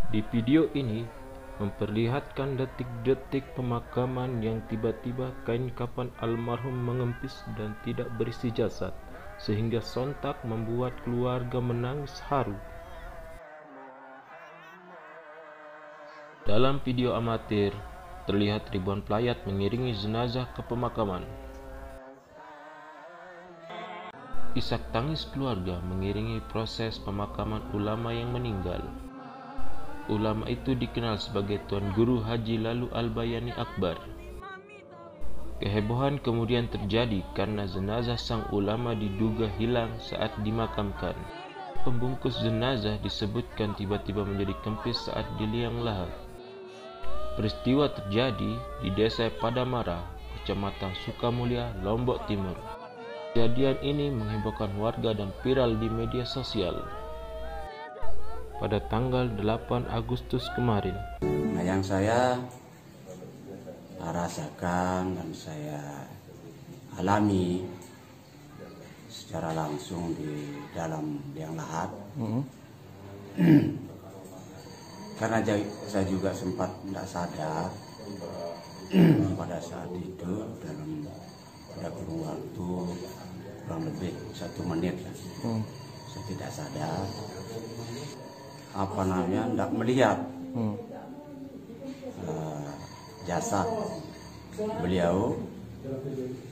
Di video ini memperlihatkan detik-detik pemakaman yang tiba-tiba kain kafan almarhum mengempis dan tidak berisi jasad, sehingga sontak membuat keluarga menangis haru. Dalam video amatir, terlihat ribuan pelayat mengiringi jenazah ke pemakaman. Isak tangis keluarga mengiringi proses pemakaman ulama yang meninggal. Ulama itu dikenal sebagai Tuan Guru Haji Lalu Al-Bayani Akbar. Kehebohan kemudian terjadi karena jenazah sang ulama diduga hilang saat dimakamkan. Pembungkus jenazah disebutkan tiba-tiba menjadi kempis saat di liang lahat. Peristiwa terjadi di Desa Padamara, Kecamatan Sukamulya, Lombok Timur. Kejadian ini menghebohkan warga dan viral di media sosial. Pada tanggal 8 Agustus kemarin. Nah, yang saya rasakan dan saya alami secara langsung di dalam liang lahat, karena saya juga sempat tidak sadar pada saat itu dalam kurun waktu kurang lebih 1 menit lah. Saya tidak sadar tidak melihat jasad beliau